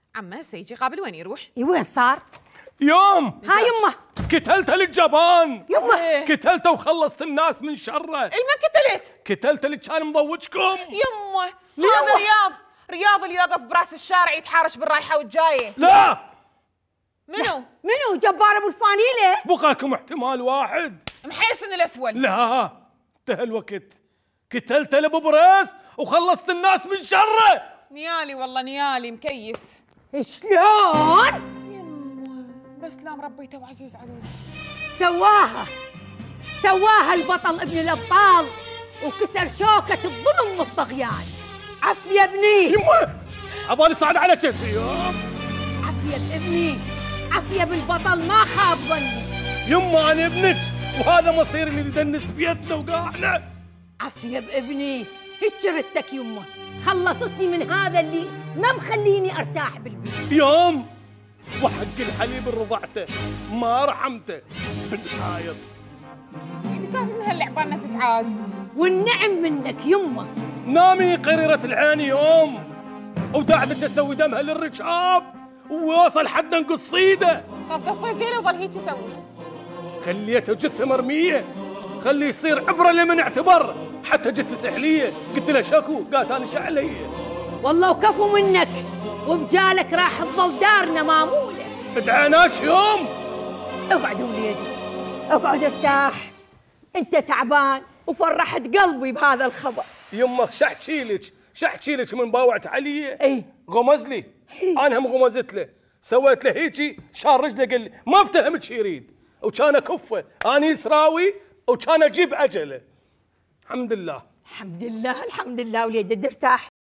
عمه هسه يجي قابل وين يروح؟ وين صار؟ يوم ها يمه قتلت للجبان، يمه قتلته وخلصت الناس من شره. المن قتلت؟ قتلت اللي كان مضوجكم. يمه هذا رياض اللي يوقف براس الشارع يتحارش بالرايحه والجايه. لا منو جبار ابو الفانيله؟ بقاكم احتمال واحد. محيسن الاثول. لا انتهى الوقت. قتلت لابو بريس وخلصت الناس من شره. نيالي والله نيالي مكيف. شلون؟ يمه بس لا مربيته وعزيز عليه. سواها البطل ابن الابطال وكسر شوكة الظلم والطغيان. عفية ابني. يمه عبالي صعد على كتفي. عفية ابني، عفية بالبطل ما خاب ظني. يمه انا ابنك وهذا مصير اللي يدنس بيتنا وقاعنا. عفية بابني، هيك ردتك يمه، خلصتني من هذا اللي ما مخليني ارتاح بالبيت. يوم وحق الحليب اللي رضعته ما رحمته بالنهاية. إذا كانت من هاللعبان نفس عاد. والنعم منك يمه. نامي قريرة العين يوم ودعبت تسوي دمها للرشاب ووصل حد نقص ايده. طب قصيت ذيله وظل هيك يسوي. خليته جثة مرمية، خليه يصير عبرة لمن اعتبر. حتى جت سحلية قلت له شكو، قالت انا شعلية. والله وكفو منك، وبجالك راح تظل دارنا مامولة. ادعاناك يوم. اقعد وليدي، اقعد ارتاح، انت تعبان وفرحت قلبي بهذا الخبر. يمه شحكي لك من باوعت علي. اي غمز لي، انا هم غمزت له، سويت له هيجي شار رجله قال لي ما افتهمت شي يريد، وكان كفه انا يسراوي وكان اجيب اجله. الحمد لله الحمد لله وليدي ارتاح.